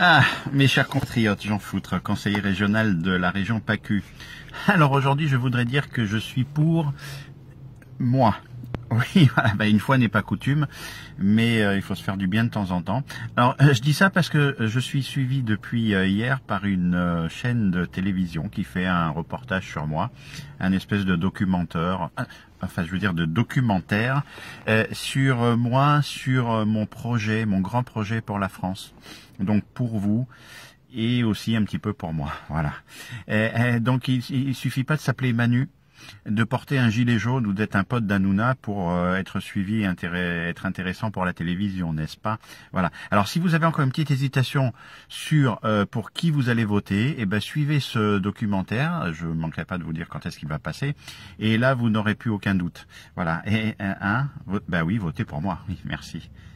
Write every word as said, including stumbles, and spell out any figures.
Ah, mes chers compatriotes, Jean Foutre, conseiller régional de la région PACU. Alors aujourd'hui, je voudrais dire que je suis pour moi. Oui, voilà, bah une fois n'est pas coutume, mais euh, il faut se faire du bien de temps en temps. Alors, euh, je dis ça parce que je suis suivi depuis euh, hier par une euh, chaîne de télévision qui fait un reportage sur moi, un espèce de documentaire, euh, enfin je veux dire de documentaire, euh, sur euh, moi, sur euh, mon projet, mon grand projet pour la France. Donc pour vous, et aussi un petit peu pour moi, voilà. Euh, euh, donc il, il suffit pas de s'appeler Manu, de porter un gilet jaune ou d'être un pote d'Hanouna pour euh, être suivi et intérêt, être intéressant pour la télévision, n'est-ce pas? Voilà. Alors si vous avez encore une petite hésitation sur euh, pour qui vous allez voter, eh ben suivez ce documentaire. Je ne manquerai pas de vous dire quand est-ce qu'il va passer. Et là, vous n'aurez plus aucun doute. Voilà. Et un, hein, ben oui, votez pour moi. Oui, merci.